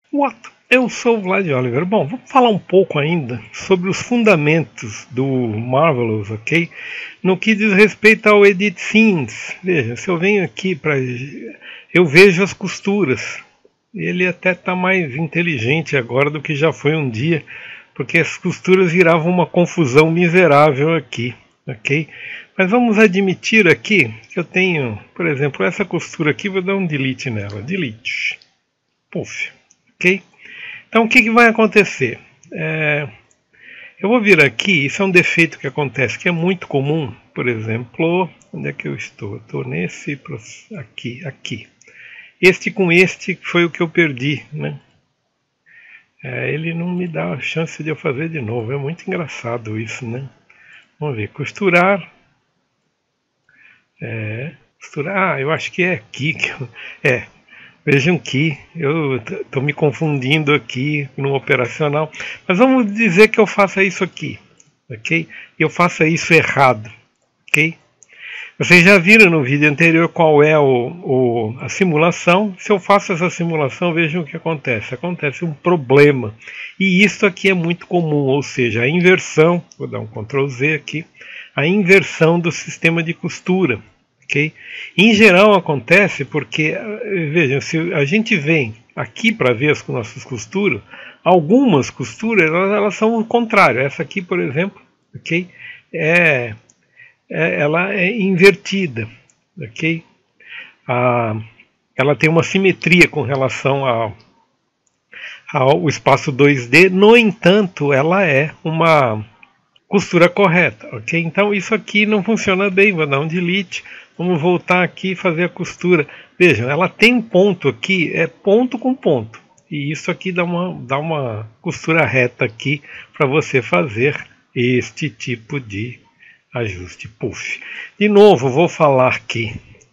What? Eu sou o Vlad Oliver. Bom, vamos falar um pouco ainda sobre os fundamentos do Marvelous, ok? No que diz respeito ao Edit Scenes. Veja, se eu venho aqui para... eu vejo as costuras. Ele até está mais inteligente agora do que já foi um dia, porque as costuras viravam uma confusão miserável aqui, ok? Mas vamos admitir aqui que eu tenho, por exemplo, essa costura aqui, vou dar um delete nela. Delete. Puff. Ok? Então, o que vai acontecer? Eu vou vir aqui, isso é um defeito que acontece, que é muito comum. Por exemplo, onde é que eu estou? Eu estou nesse, aqui. Este com este foi o que eu perdi, né? Ele não me dá a chance de eu fazer de novo. É muito engraçado isso, né? Vamos ver, costurar. Costurar, eu acho que é aqui que eu... Vejam que eu estou me confundindo aqui no operacional, mas vamos dizer que eu faça isso aqui, ok? Eu faça isso errado, ok? Vocês já viram no vídeo anterior qual é a simulação. Se eu faço essa simulação, vejam o que acontece. Acontece um problema. E isso aqui é muito comum, ou seja, a inversão, vou dar um Ctrl Z aqui, a inversão do sistema de costura. Okay? Em geral acontece porque, vejam, se a gente vem aqui para ver as nossas costuras, algumas costuras elas são o contrário. Essa aqui, por exemplo, okay? Ela é invertida. Okay? Ela tem uma simetria com relação ao espaço 2D, no entanto, ela é uma costura correta. Okay? Então isso aqui não funciona bem, vou dar um delete. Vamos voltar aqui e fazer a costura. Vejam, ela tem um ponto aqui, é ponto com ponto. E isso aqui dá uma costura reta aqui para você fazer este tipo de ajuste. Puff. De novo, vou falar aqui.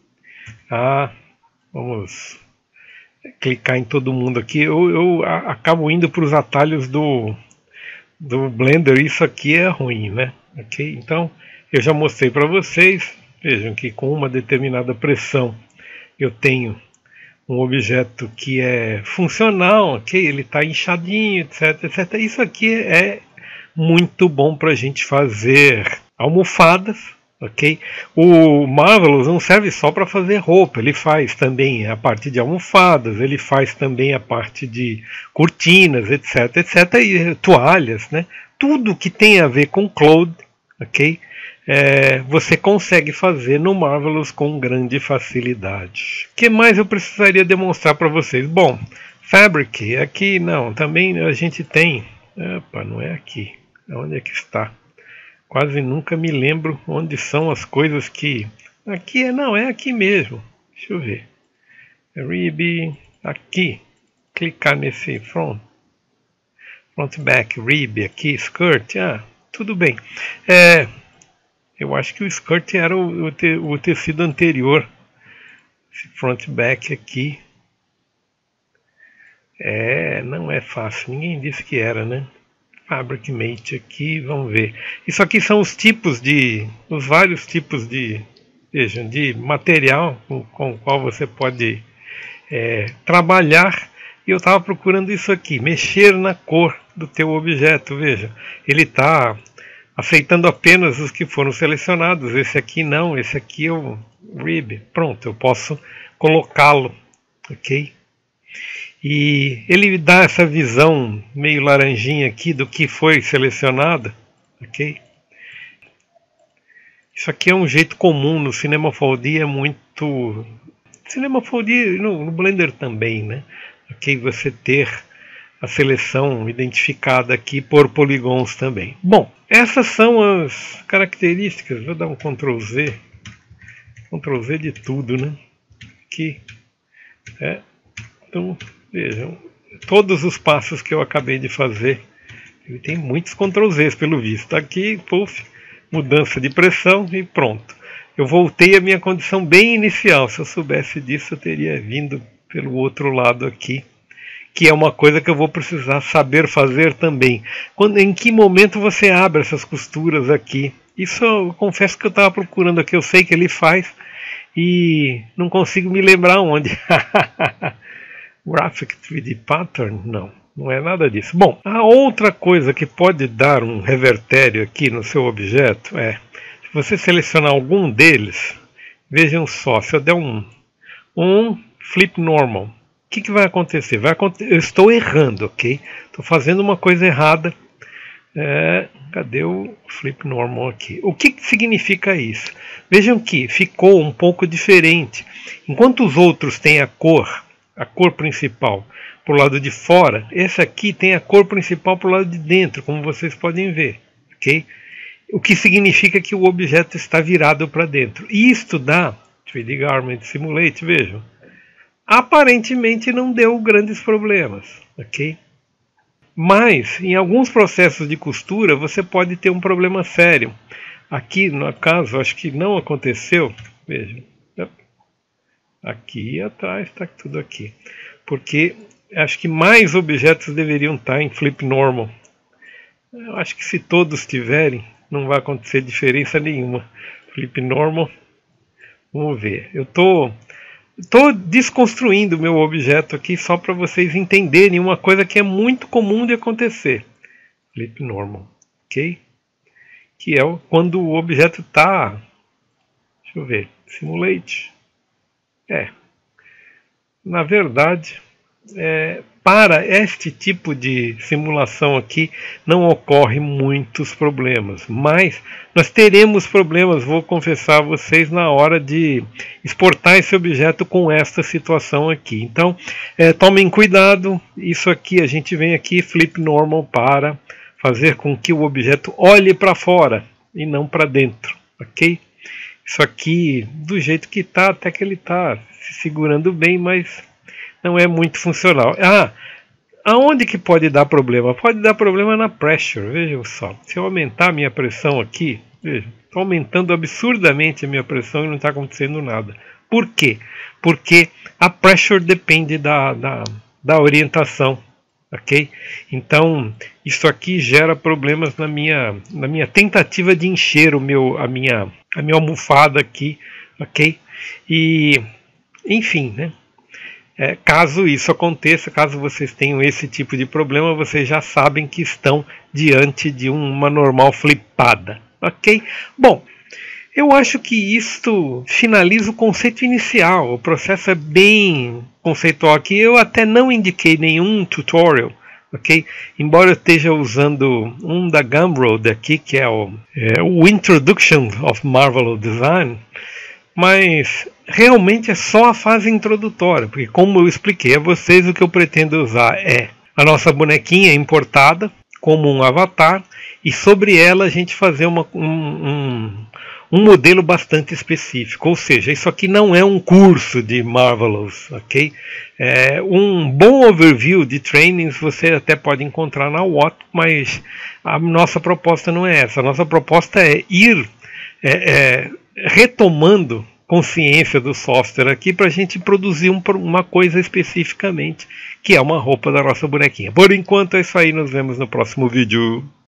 Vamos clicar em todo mundo aqui. Eu acabo indo para os atalhos do Blender. Isso aqui é ruim, né? Ok? Então, eu já mostrei para vocês. Vejam que com uma determinada pressão eu tenho um objeto que é funcional, ok? Ele está inchadinho, etc, etc. Isso aqui é muito bom para a gente fazer almofadas, ok? O Marvelous não serve só para fazer roupa, ele faz também a parte de almofadas, ele faz também a parte de cortinas, etc, etc, e toalhas, né? Tudo que tem a ver com cloth, ok? Você consegue fazer no Marvelous com grande facilidade. O que mais eu precisaria demonstrar para vocês? Bom, Fabric, aqui não, também a gente tem... Opa, não é aqui. Onde é que está? Quase nunca me lembro onde são as coisas que... Aqui não, é aqui mesmo. Deixa eu ver. Rib, aqui. Clicar nesse front back, rib, aqui, skirt. Tudo bem. Eu acho que o skirt era o tecido anterior. Esse front back aqui. Não é fácil. Ninguém disse que era, né? Fabric Mate aqui, vamos ver. Isso aqui são os vários tipos de material com o qual você pode trabalhar. E eu estava procurando isso aqui, mexer na cor do teu objeto. Veja, ele está aceitando apenas os que foram selecionados. Esse aqui não, esse aqui é o rib. Pronto, eu posso colocá-lo, ok? E ele dá essa visão meio laranjinha aqui do que foi selecionado, ok? Isso aqui é um jeito comum no Cinema 4D, é muito... Cinema 4D no Blender também, né? Ok, você ter a seleção identificada aqui por polígonos também. Bom, essas são as características. Vou dar um Ctrl Z de tudo, né? Aqui. Então, vejam, todos os passos que eu acabei de fazer. Ele tem muitos Ctrl Zs pelo visto. Aqui, puff, mudança de pressão e pronto. Eu voltei à minha condição bem inicial. Se eu soubesse disso, eu teria vindo pelo outro lado aqui, que é uma coisa que eu vou precisar saber fazer também. Em que momento você abre essas costuras aqui? Isso eu confesso que eu estava procurando aqui, eu sei que ele faz e não consigo me lembrar onde. Graphic 3D Pattern? Não, não é nada disso. Bom, a outra coisa que pode dar um revertério aqui no seu objeto é, se você selecionar algum deles, vejam só, se eu der um flip normal, o que vai acontecer? Eu estou errando, ok? Estou fazendo uma coisa errada. Cadê o flip normal aqui? O que significa isso? Vejam que ficou um pouco diferente. Enquanto os outros têm a cor principal para o lado de fora, esse aqui tem a cor principal para o lado de dentro, como vocês podem ver, ok? O que significa que o objeto está virado para dentro. E isto dá 3D Garment Simulate, vejam. Aparentemente não deu grandes problemas, ok? Mas, em alguns processos de costura, você pode ter um problema sério. Aqui, no caso, acho que não aconteceu. Vejam. Aqui atrás está tudo aqui. Porque acho que mais objetos deveriam estar em Flip Normal. Eu acho que se todos tiverem, não vai acontecer diferença nenhuma. Flip Normal. Vamos ver. Eu estou desconstruindo o meu objeto aqui só para vocês entenderem uma coisa que é muito comum de acontecer. Flip Normal, ok? Que é quando o objeto está... Deixa eu ver. Simulate. Na verdade, para este tipo de simulação aqui não ocorre muitos problemas, mas nós teremos problemas, vou confessar a vocês, na hora de exportar esse objeto com esta situação aqui. Então, tomem cuidado, isso aqui a gente vem aqui, Flip Normal, para fazer com que o objeto olhe para fora e não para dentro, ok? Isso aqui, do jeito que está, até que ele está se segurando bem, mas não é muito funcional. Aonde que pode dar problema? Pode dar problema na pressure, vejam só. Se eu aumentar a minha pressão aqui, vejam, estou aumentando absurdamente a minha pressão e não está acontecendo nada. Por quê? Porque a pressure depende da orientação, ok? Então, isso aqui gera problemas na minha tentativa de encher a minha almofada aqui, ok? E, enfim, né? Caso isso aconteça, caso vocês tenham esse tipo de problema, vocês já sabem que estão diante de uma normal flipada, ok? Bom, eu acho que isto finaliza o conceito inicial. O processo é bem conceitual aqui. Eu até não indiquei nenhum tutorial, ok? Embora eu esteja usando um da Gumroad aqui, que é o Introduction of Marvelous Design, mas realmente é só a fase introdutória, porque como eu expliquei a vocês, o que eu pretendo usar é a nossa bonequinha importada como um avatar, e sobre ela a gente fazer um modelo bastante específico. Ou seja, isso aqui não é um curso de Marvelous, ok? Um bom overview de trainings você até pode encontrar na WOT, mas a nossa proposta não é essa. A nossa proposta é ir retomando consciência do software aqui para a gente produzir uma coisa especificamente, que é uma roupa da nossa bonequinha. Por enquanto é isso aí, nos vemos no próximo vídeo.